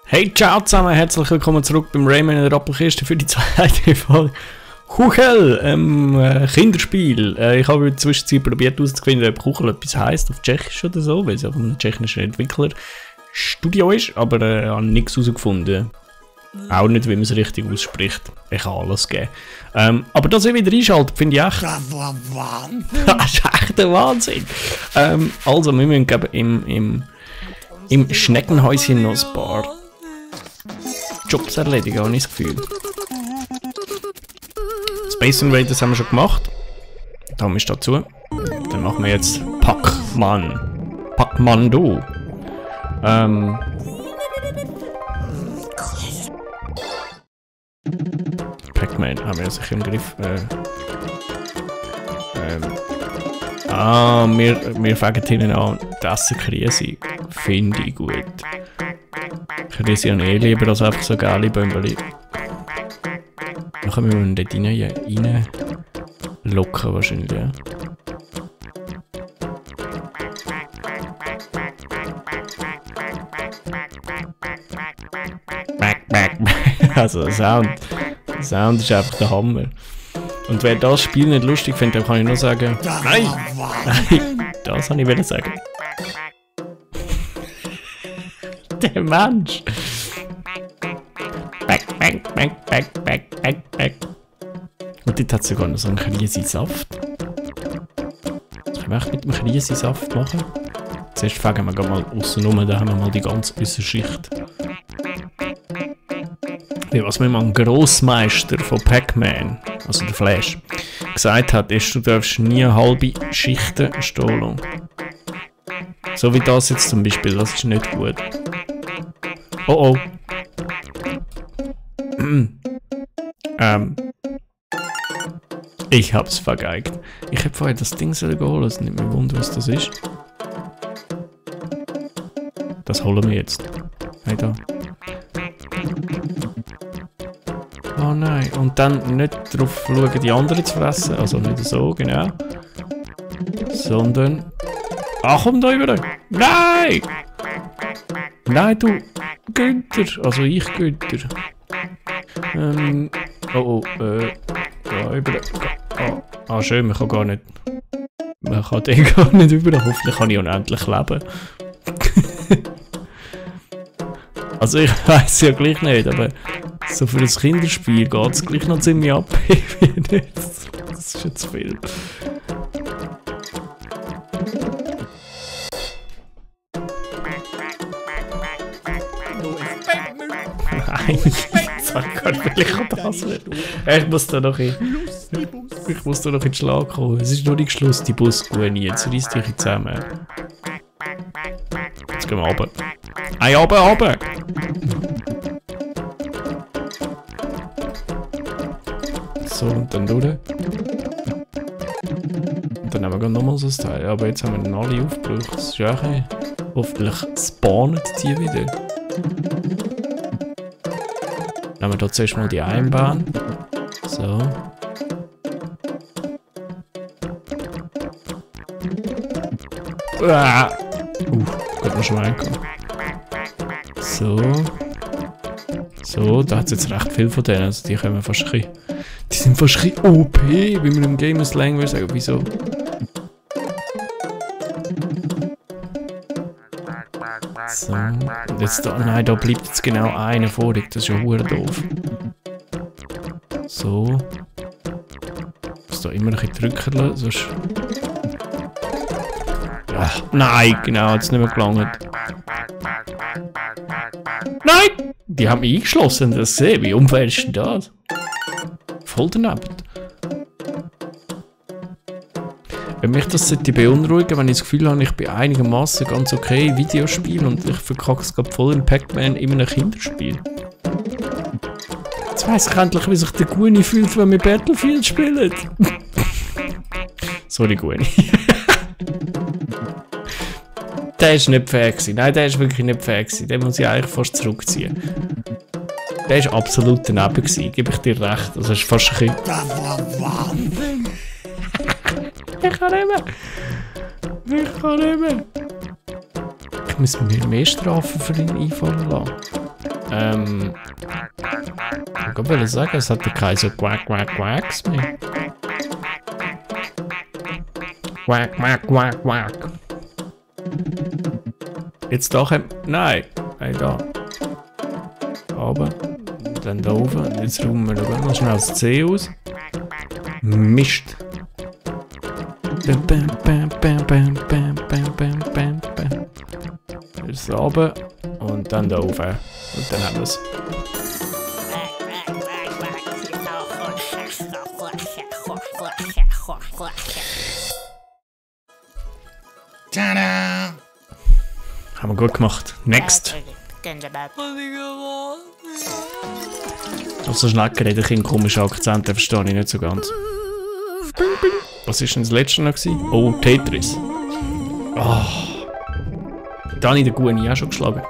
Hey, ciao zusammen, herzlich willkommen zurück beim Rayman in der Rappelkiste für die zweite Folge. Kuchel, Kinderspiel. Ich habe in der Zwischenzeit probiert herauszufinden, ob Kuchel etwas heisst auf Tschechisch oder so, weil es ja von einem tschechischen Entwicklerstudio ist, aber ich habe nichts herausgefunden. Auch nicht, wie man es richtig ausspricht. Ich kann alles geben. Aber dass ihr wieder einschaltet, finde ich echt... Das war Wahnsinn! Das ist echt der Wahnsinn! Also, wir müssen eben im Schneckenhäuschen noch ein paar Jobs erledigen, habe ich das Gefühl. Space Invaders haben wir schon gemacht. Da haben wir dazu. Dann machen wir jetzt Pac-Man-Do. Pac-Man haben wir sicher im Griff. Wir fangen hinten an. Das ist Krise. Finde ich gut. Krise habe ich lieber als einfach so geile Bömbeli. Dann können wir dort rein locken wahrscheinlich, ja. Also der Sound ist einfach der Hammer. Und wer das Spiel nicht lustig findet, dann kann ich nur sagen, nein, das wollte ich sagen. Der Mensch. Und dort hat es sogar noch so einen Krisensaft. Was können wir echt mit dem Krisensaft machen? Zuerst fangen wir mal aussen rum, da haben wir mal die ganze Aussenschicht. Wie was mir mal ein Grossmeister von Pac-Man, also der Flash, gesagt hat, ist, du darfst nie halbe Schichten stehen lassen. So wie das jetzt zum Beispiel, das ist nicht gut. Oh oh. Ich hab's vergeigt. Ich hab vorher das Ding geholt, es nicht mehr wundern, was das ist. Das holen wir jetzt. Hey da. Oh nein, und dann nicht darauf schauen, die anderen zu fressen, also nicht so, genau. Sondern... Ach, komm da rüber! Nein! Nein, du Günther, also ich Günther. Da über... Ah, schön, man kann gar nicht... Man kann den gar nicht über, hoffentlich kann ich unendlich leben. Also ich weiss ja gleich nicht, aber so für ein Kinderspiel geht es gleich noch ziemlich ab. Das ist jetzt viel. Nein, sag gar nicht, vielleicht das nicht. Ich muss da noch in den Schlag kommen. Es ist noch nicht Schluss, die Buskuhne. Jetzt reiss dich zusammen. Jetzt gehen wir runter. Hey, runter! So, und dann durch. Und dann haben wir nochmal so ein Teil. Aber jetzt haben wir dann alle aufgebraucht. Das ist ja okay. Hoffentlich spawnen die wieder. Nehmen wir hier zuerst mal die Einbahn. So. Gut, noch schon mal reinkommen. So. So, da hat es jetzt recht viel von denen. Also die können fast ein bisschen... Die sind fast ein bisschen OP, wie man im Gamerslang würde sagen. Wieso? So. Und jetzt da... Nein, da bleibt jetzt genau einer vorig. Das ist ja verdammt doof. So. Ich muss da immer ein bisschen drücken, sonst... Ach, nein, genau, jetzt nicht mehr gelangt. Nein! Die haben mich eingeschlossen, das gesehen. Wie unfair ist denn das? Voll daneben. Wenn mich das beunruhigen, wenn ich das Gefühl habe, ich bin einigermaßen ganz okay im Videospiel und ich verkacke es gerade voll in Pac-Man in einem Kinderspiel. Jetzt weiss ich endlich, wie sich der Guni fühlt, wenn wir Battlefield spielen. Sorry, Guni. Der ist nicht fähig gewesen. Nein, der ist wirklich nicht fähig gewesen. Den muss ich eigentlich fast zurückziehen. Der ist absolut daneben gewesen, gebe ich dir recht. Also ist fast ein bisschen... Das war Wahnsinn! Ich kann nicht mehr. Ich muss mir mehr Strafen für ihn einfallen lassen. Ich wollte sagen, es hat ja keine so Quacks mehr. Quack. Jetzt da kommt... Nein, da. Oben. Dann da oben. Jetzt räumen wir da mal schnell das C aus. Mist. Jetzt oben. Und dann da oben. Und dann haben wir es. Tada! Haben wir gut gemacht. Next. Auf so schnell geredet, ich einen komischen Akzent, den verstehe ich nicht so ganz. Was war denn das letzte noch? Oh, Tetris. Oh. Da habe ich den Guni auch schon geschlagen.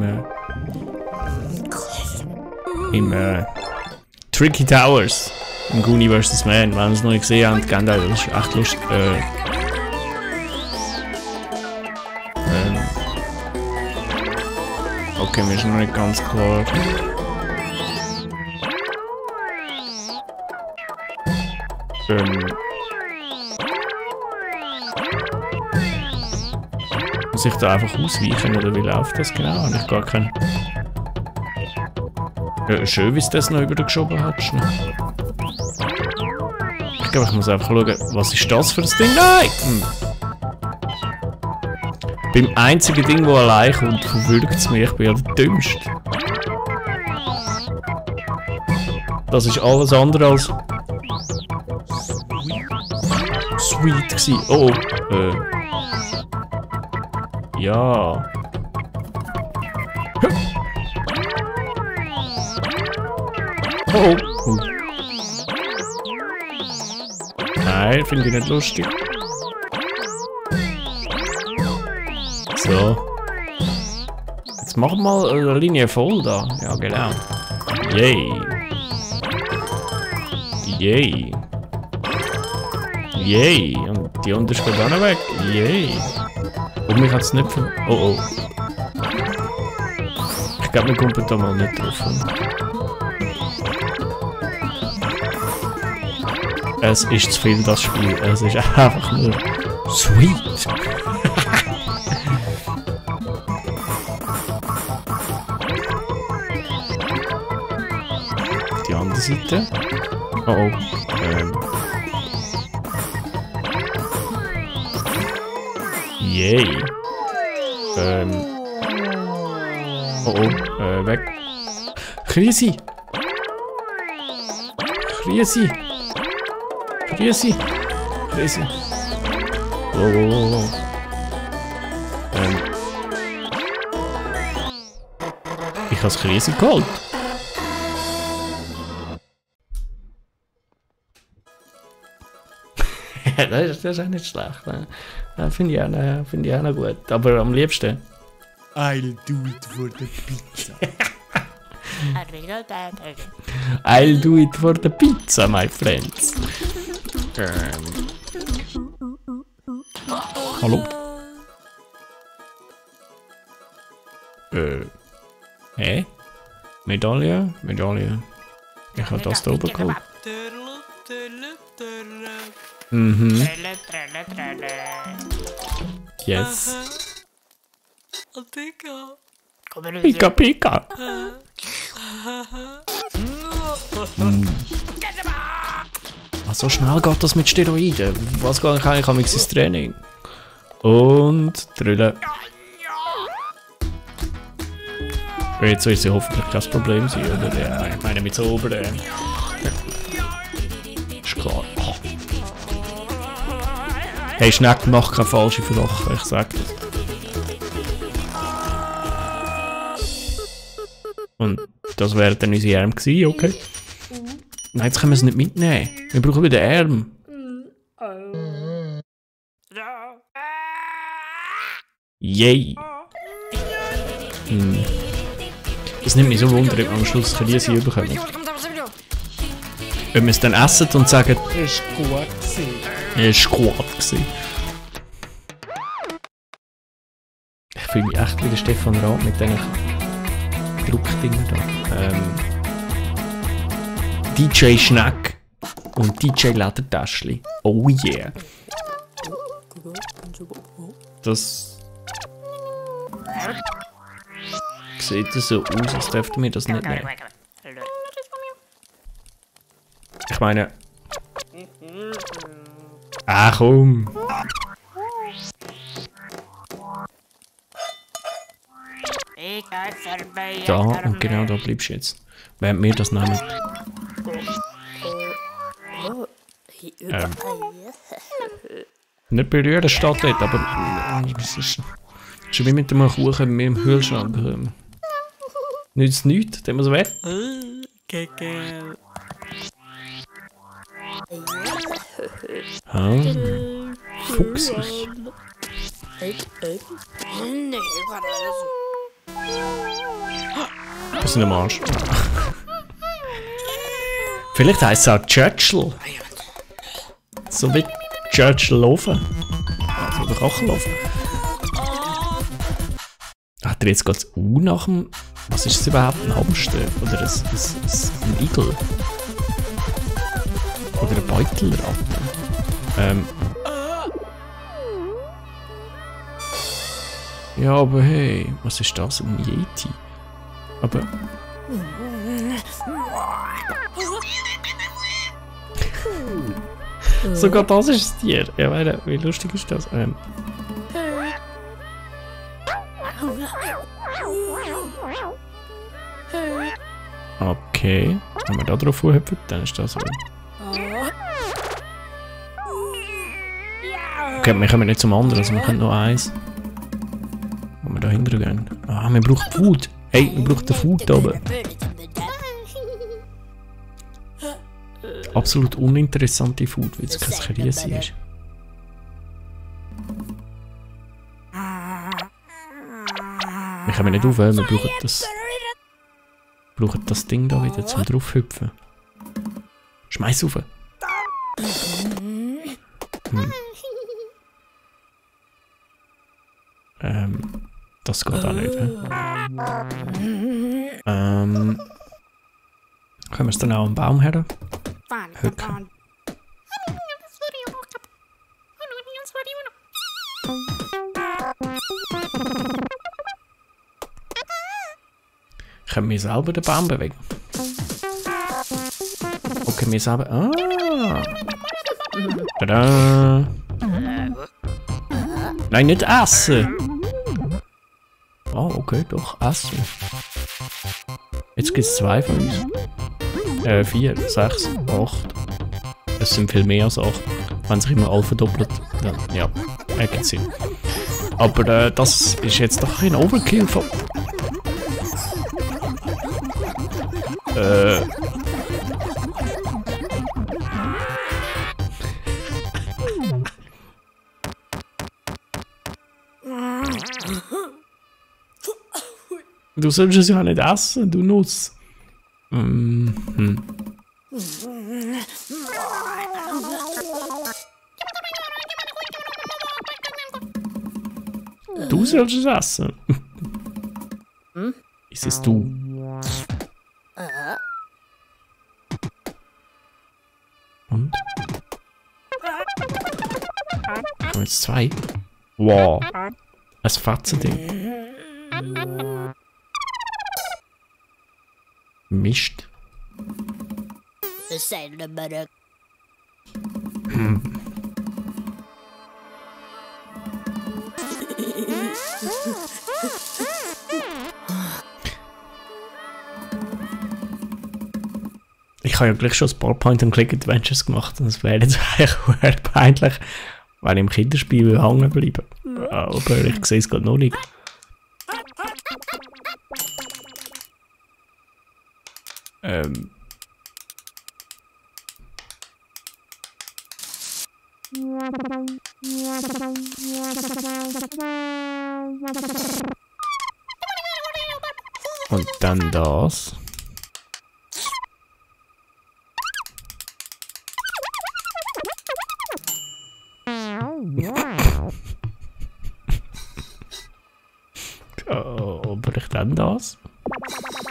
Im Tricky Towers. Im Guni vs. Man. Wenn ihr es noch nicht gesehen habt, geht das ist echt lustig. Okay, mir ist noch nicht ganz klar. Muss ich da einfach ausweichen oder wie läuft das genau? Habe ich gar keinen. Ja, schön, wie es das noch über geschoben hat. Schnell. Ich glaube, ich muss einfach schauen, was ist das für ein Ding? Nein! Beim einzigen Ding, das allein kommt, verwirrt es mich. Ich bin ja der Dümmste. Das ist alles andere als sweet gewesen. Oh, ja. Oh. Nein, finde ich nicht lustig. So. Jetzt machen wir mal eine Linie voll da. Ja, genau. Yay. Yay. Yay. Und die unterste geht auch noch weg. Yay. Und mich hat es nicht von... Oh. Ich glaube, wir kommen da mal nicht drauf. Es ist zu viel, das Spiel. Es ist einfach nur sweet. Die andere Seite. Oh. Yay. Weg. Krise. Oh. Ich habe das Krise geholt. Das ist auch nicht schlecht. Ne? Finde ich auch noch gut. Aber am liebsten. I'll do it for the pizza. I'll do it for the pizza, my friends. Hallo? Hä? Medaille? Ich habe das da oben geholt. Mhm. Yes. Pika. So schnell geht das mit Steroiden. Was geht eigentlich ins Training? Und drüllen. Jetzt wird sie hoffentlich kein Problem sein, oder? Ja, ich meine mit so oberen. Ist klar. Oh. Hey, Schneck macht keine falsche Verlochen, ich sag das. Und das wäre dann unsere Arme gewesen, okay? Nein, jetzt können wir es nicht mitnehmen. Wir brauchen wieder Arme. Yay! Das nimmt mich so wunder, ob wir am Schluss ein Riesen bekommen. Ob wir es dann essen und sagen, Es war gut gewesen. es war gut gewesen. Ich fühle mich echt wie der Stefan Raab mit diesen Druckdinger da. DJ Schneck und DJ Ledertäschli. Oh yeah. Das sieht so aus, als dürfte mir das nicht nehmen. Ich meine... Ah, komm! Da und genau da bleibst du jetzt. Während wir das nehmen. Nicht berühren steht dort, aber es ist wie mit dem Kuchen mit dem Kühlschrank. Nützt nichts, den muss weg. Fuchsig. Das ist ein Arsch. Vielleicht heisst es auch Churchill. So wie Churchill Ofen. Also der Kachelofen. Hat er jetzt gerade das U nach dem... Was ist das überhaupt? Ein Hamster? Oder ein Igel? Oder ein Beutelratte? Ja, aber hey, was ist das? Ein Yeti? Aber... Sogar das ist ein Tier. Ja, meine, wie lustig ist das? Okay, wenn wir da drauf hüpfen, dann ist das so. Okay, wir kommen nicht zum anderen, also wir können nur eins. Wo wir da hinten gehen. Ah, wir brauchen Food. Hey, wir brauchen den Food da oben. Absolut uninteressante Food, weil es kein Riese ist. Wir können nicht aufhören, wir brauchen das Ding da wieder zum draufhüpfen. Schmeiß auf! Das geht auch nicht. Können wir es dann auch am Baum her? Höcken. Können wir selber den Baum bewegen? Okay, wir selber... Ah! Tada! Nein, nicht essen! Oh, okay, doch, essen. Jetzt gibt es 2 von uns. 4, 6, 8. Es sind viel mehr als 8. Wenn sich immer alle verdoppelt, dann ja, ergibt Sinn. Aber das ist jetzt doch ein Overkill von... Du sollst es ja nicht essen, du Nuss. Du sollst es essen. Ist es du? Und? Kommen jetzt 2? Wow. Ein Fatzending. Mist. Ich habe ja gleich schon ein paar Point-and-Click-Adventures gemacht und es wäre jetzt eigentlich peinlich, weil ich im Kinderspiel hängen bleibe. Aber ich sehe es gerade noch nicht. Und dann das. Aber ich dann das.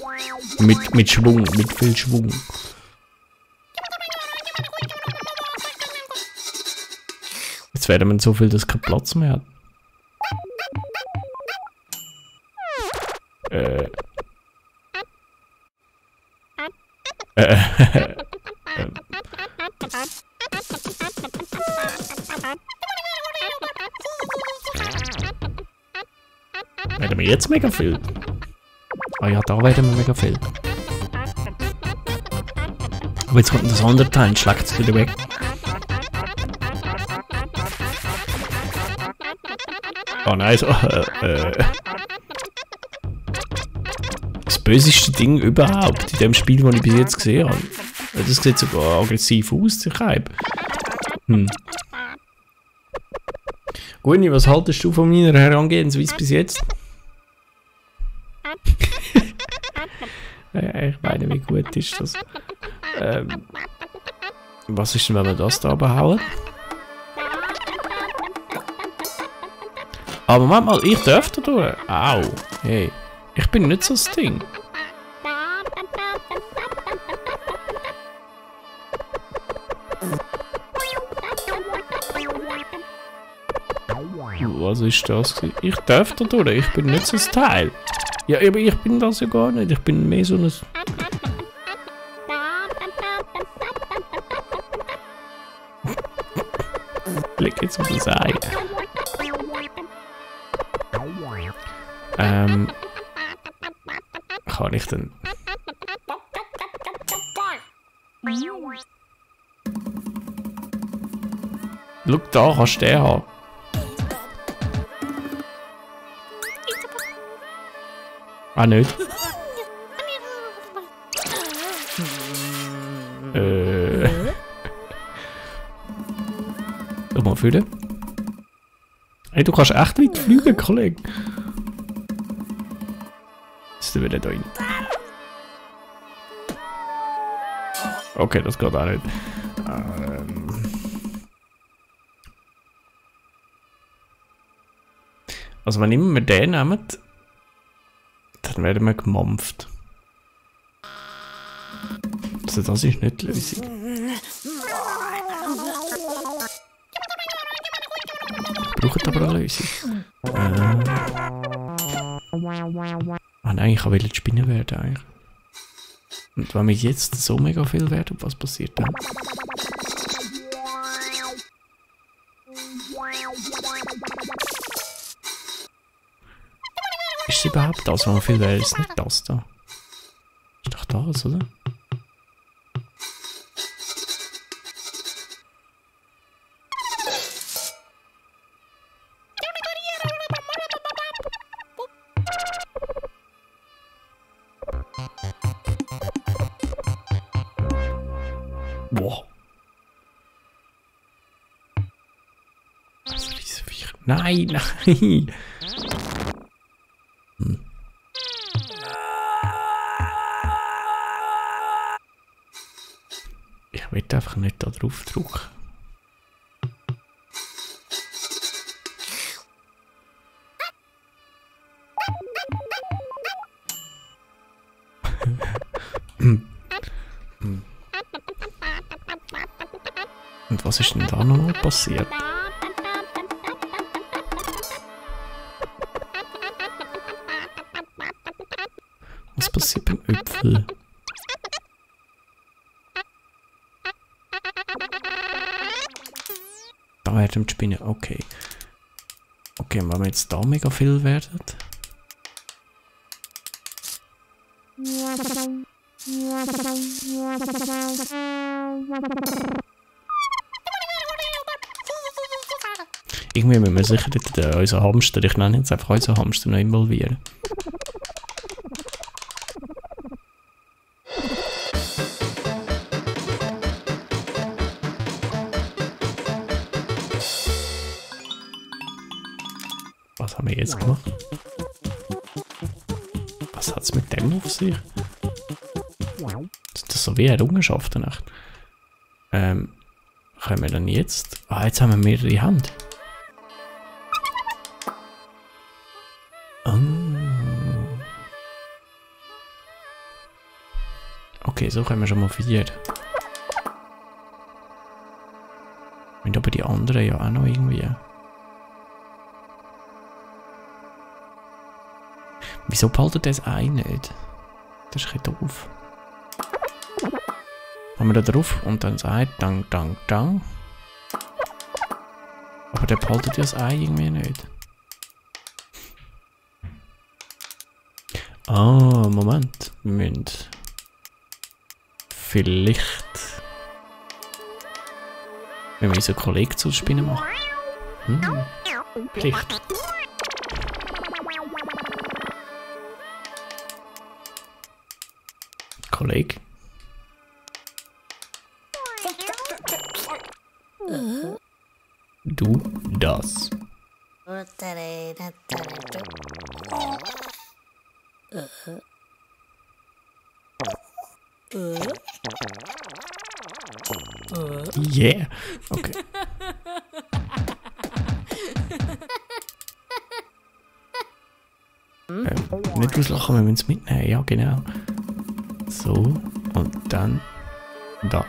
Mit Schwung, mit viel Schwung. Jetzt werden wir so viel, dass kein Platz mehr hat. Werden wir jetzt mega viel? Ah ja, da werden wir mega viel. Aber jetzt kommt das andere Teil und schlägt es wieder weg. Oh nein, so. Das böseste Ding überhaupt in dem Spiel, das ich bis jetzt gesehen habe. Das sieht sogar aggressiv aus, ich habe. Guni, was haltest du von meiner Herangehensweise bis jetzt? Ich meine, wie gut ist das? Was ist denn, wenn wir das da behauen? Aber Moment mal, ich darf da durch. Au, hey, ich bin nicht so das Ding. Was ist das? Ich darf da durch, ich bin nicht so das Teil. Ja, aber ich bin das ja gar nicht, ich bin mehr so ein... Blick jetzt auf das Ei. Kann ich denn... Schau da, kannst du den haben. Ah, nicht? Schau mal fühlen. Hey, du kannst echt weit fliegen, Kollege. Jetzt wieder da rein. Okay, das geht auch nicht. Also wenn immer wir den nehmen, dann werden wir gemampft. Also das ist nicht die Lösung. Wir brauchen aber eine Lösung. Ah nein, ich wollte die Spinne werden eigentlich. Und wenn wir jetzt so mega viel werden, was passiert dann? Ist es überhaupt das, wenn wir viel werden? Ist nicht das da? Ist doch das, oder? Boah. Was ist diese Viecher? Nein, nein! Ich will einfach nicht da drauf drücken. Und was ist denn da nochmal passiert? Was passiert beim Äpfel? Da werden die Spinnen, okay. Okay, wenn wir jetzt da mega viel werden. Irgendwie müssen wir sicher dort unseren Hamster, ich nenne jetzt einfach unseren Hamster, noch involvieren. Was haben wir jetzt gemacht? Was hat es mit dem auf sich? Das ist so wie Errungenschaften. Können wir dann jetzt... Ah, jetzt haben wir mehrere Hände. Okay, so können wir schon mal 4. Und aber die anderen ja auch noch irgendwie. Wieso behaltet das ein nicht? Das ist ein bisschen doof. Haben wir da drauf und dann sagt Dang, Dang, Dang. Aber der behaltet ja das Ei irgendwie nicht. Ah, Moment. Wir müssen vielleicht wenn wir unseren Kollegen zu Spinnen machen. Pflicht. Kollege. Du das. Yeah. Okay. Nicht auslachen, wir müssen es mitnehmen. Ja, genau. So. Und dann da.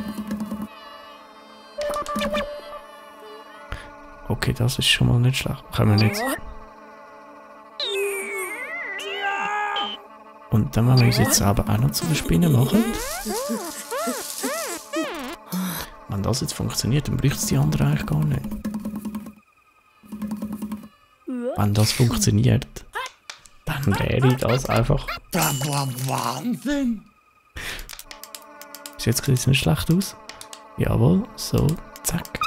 Okay, das ist schon mal nicht schlecht. Können wir nicht. Und dann wollen wir uns jetzt aber auch noch zu der Spinne machen. Wenn das jetzt funktioniert, dann bräuchte es die anderen eigentlich gar nicht. Wenn das funktioniert, dann wäre das einfach... Das war Wahnsinn! Bis jetzt sieht es nicht schlecht aus. Jawohl, so, zack.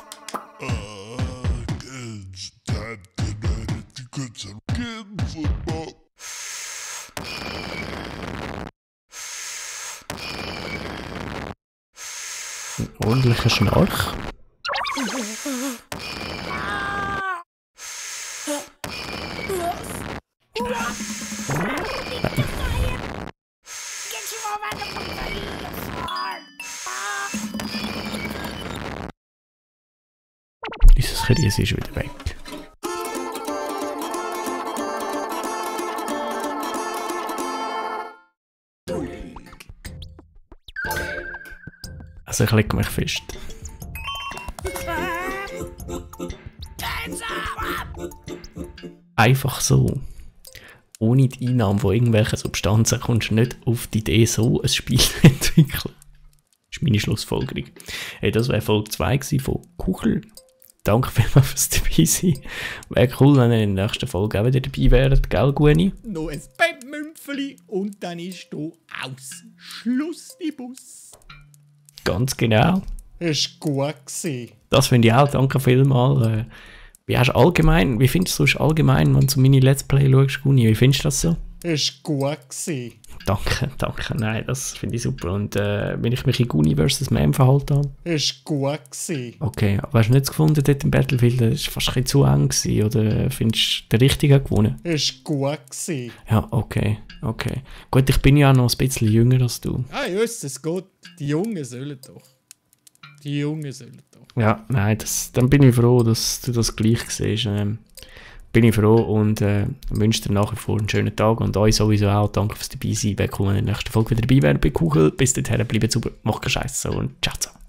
Ein ordentlicher Schnarch. Unser Käse ist wieder weg. Also ich lege mich fest. Einfach so. Ohne die Einnahme von irgendwelchen Substanzen kommst du nicht auf die Idee, so ein Spiel zu entwickeln. Das ist meine Schlussfolgerung. Hey, das wäre Folge 2 von Kuchel. Danke vielmals fürs dabei sein. Wäre cool, wenn ihr in der nächsten Folge auch wieder dabei wärt, gell, Guni? Noch ein Bettmümpfeli und dann ist hier aus. Schluss die Bus. Ganz genau. Ist gut gewesen. Das finde ich auch. Danke vielmals. Wie findest du es allgemein, wenn du zu meine Let's Play schaust, Guni? Wie findest du das so? Ist gut gewesen. Danke. Nein, das finde ich super. Und wenn ich mich in Guni vs. Man verhalten habe? Ist gut gewesen. Okay, aber hast du nichts gefunden dort im Battlefield? Das war fast ein bisschen zu eng gewesen, oder findest du, der Richtige hat gewonnen? Ist gut gewesen. Ja, okay. Gut, ich bin ja noch ein bisschen jünger als du. Ah, Jesus Gott, die Jungen sollen doch. Ja, nein, dann bin ich froh, dass du das gleich siehst. Bin ich froh und wünsche dir nach wie vor einen schönen Tag und euch sowieso auch. Danke fürs dabei sein. Wer cool in der nächsten Folge wieder dabei wäre bei Kuchel. Bis dahin, bleibt super, macht keinen Scheiß so und ciao.